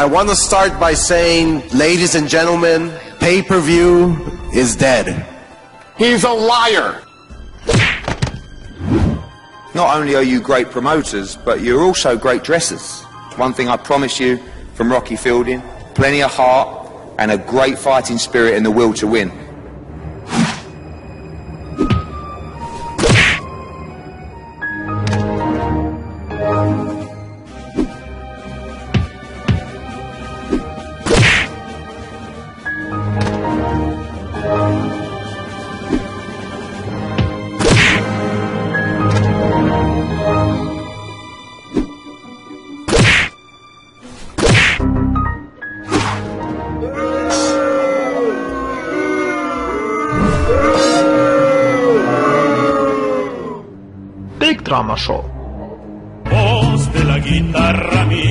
I want to start by saying, ladies and gentlemen, pay-per-view is dead. He's a liar. Not only are you great promoters, but you're also great dressers. One thing I promise you from Rocky Fielding, plenty of heart and a great fighting spirit and the will to win. Big Drama Show. Voz de la guitarra mía.